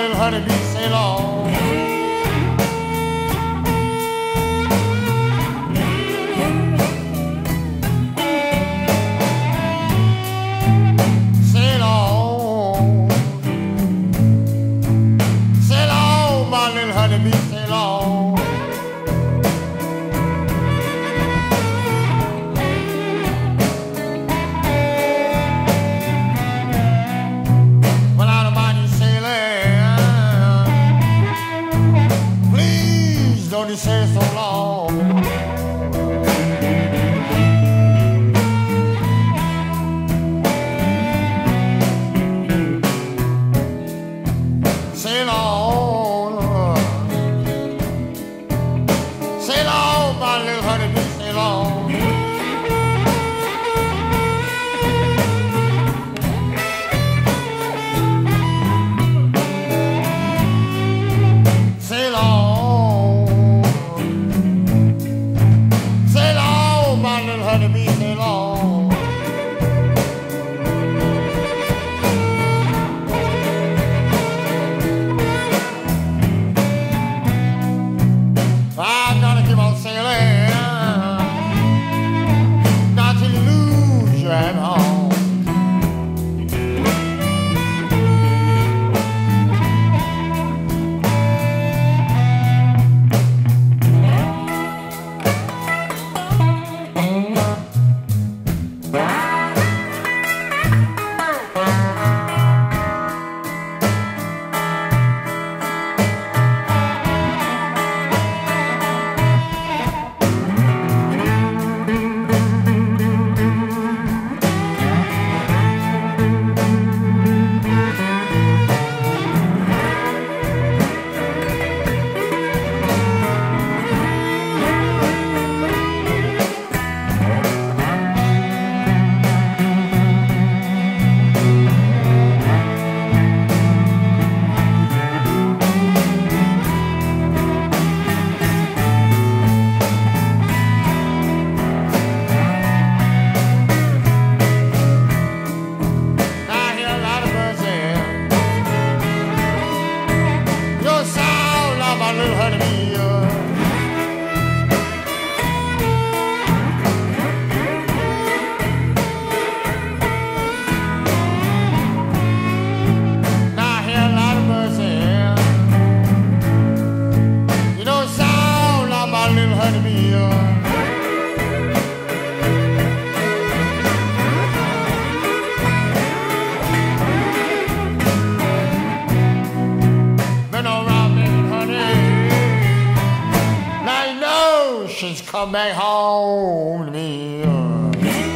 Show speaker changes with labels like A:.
A: little honeybee sail on. Sail on. Sail on, my little honeybee, sail on. Well, I don't mind you sailing. Please don't you sail so long. Sail on. Sail on, my little honeybee, sail on. Sail on. Sail on, my little honeybee, sail on. I'm gonna keep on sailing, not till you lose your head home. My little honeybee, now I hear a lot of birds sing. You don't sound like my little honeybee. Been around me, honey. She's come back home to me.